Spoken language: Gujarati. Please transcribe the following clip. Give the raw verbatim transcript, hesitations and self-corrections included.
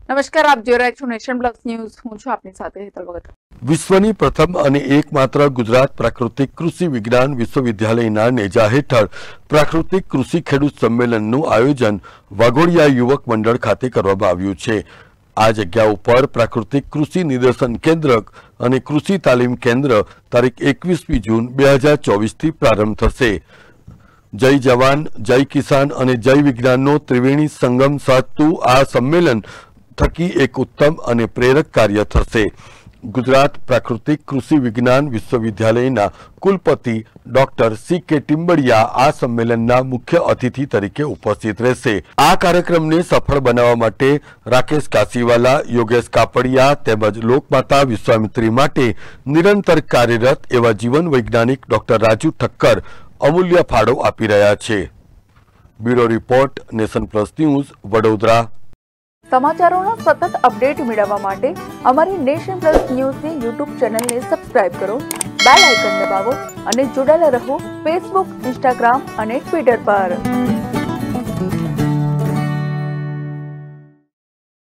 નમસ્કાર, આપ જોઈ રહ્યા છો નેશન પ્લસ ન્યૂઝ. હું છું આપની સાથે હેતલ ભગત. વિશ્વની પ્રથમ અને એકમાત્ર ગુજરાત પ્રાકૃતિક કૃષિ વિજ્ઞાન વિશ્વવિદ્યાલયના નેજા હેઠળ પ્રાકૃતિક કૃષિ ખેડૂત સંમેલનનું આયોજન વાઘોડિયા યુવક મંડળ ખાતે કરવામાં આવ્યું છે. આ જગ્યા ઉપર પ્રાકૃતિક કૃષિ નિદર્શન કેન્દ્ર અને કૃષિ તાલીમ કેન્દ્ર તારીખ એકવીસમી જૂન બે હજાર ચોવીસથી પ્રારંભ થશે. જય જવાન, જય કિસાન અને જય વિજ્ઞાનનો ત્રિવેણી સંગમ સાધતું આ સંમેલન થકી એક ઉત્તમ અને પ્રેરક કાર્ય થશે. ગુજરાત પ્રાકૃતિક કૃષિ વિજ્ઞાન વિશ્વવિદ્યાલયના કુલપતિ ડોક્ટર સી કે ટિમ્બડિયા આ સંમેલનના મુખ્ય અતિથિ તરીકે ઉપસ્થિત રહેશે. આ કાર્યક્રમને સફળ બનાવવા માટે રાકેશ કાસીવાલા, યોગેશ કાપડિયા તેમજ લોકમાતા વિશ્વામિત્રી માટે નિરંતર કાર્યરત એવા જીવન વૈજ્ઞાનિક ડોક્ટર રાજુ ઠક્કર અમૂલ્ય ફાળો આપી રહ્યા છે. Bureau report, nation plus news, Vadodara. સમાચારોના સતત અપડેટ મેળવવા માટે અમારી નેશન પ્લસ ન્યૂઝની યુટ્યુબ ચેનલને સબસ્ક્રાઇબ કરો, બેલ આઇકન દબાવો અને જોડાયેલા રહો ફેસબુક, ઇન્સ્ટાગ્રામ અને ટ્વિટર પર.